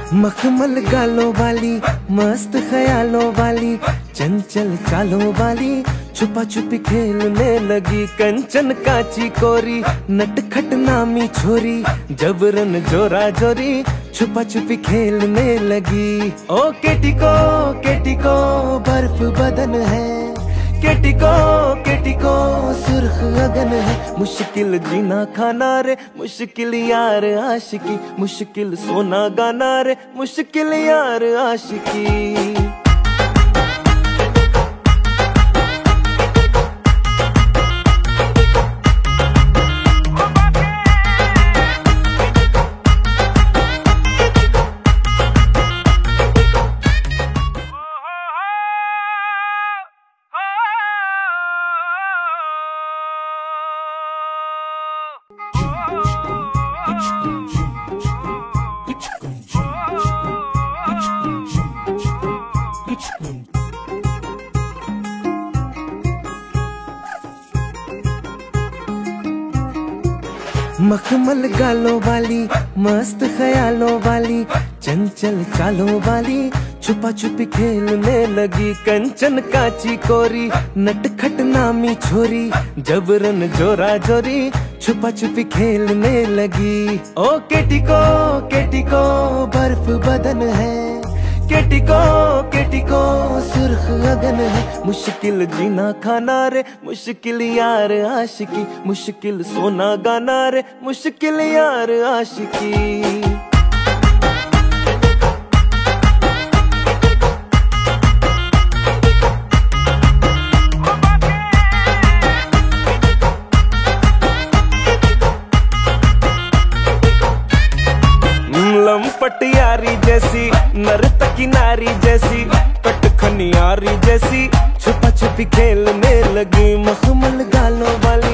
मखमल गालों वाली, मस्त ख्यालों वाली, चंचल चालों वाली, छुपा छुपी खेलने लगी। कंचन काची कोरी, नटखट नामी छोरी, जबरन जोरा जोरी, छुपा छुपी खेलने लगी। ओ केटी को बर्फ बदन है, केटी को सुर्ख अगन है। मुश्किल जीना खाना रे, मुश्किल यार आशिकी, मुश्किल सोना गाना रे, मुश्किल यार आशिकी। मखमल गालों वाली, मस्त ख्यालों वाली, चंचल चालों वाली, छुपा छुपी खेलने लगी। कंचन काची कोरी, नटखट नामी छोरी, जबरन जोरा जोरी, छुपा छुपी खेलने लगी। ओ केटी को बर्फ बदन है, केटी को सुर्ख अगन है। मुश्किल जीना खाना रे, मुश्किल यार आशिकी, मुश्किल सोना गाना रे, मुश्किल यार आशिकी। लंपट यारी जैसी, नर्तकी नारी जैसी, कटखनियारी जैसी, छुपा छुपी खेलने लगी। मखमल गालों वाली,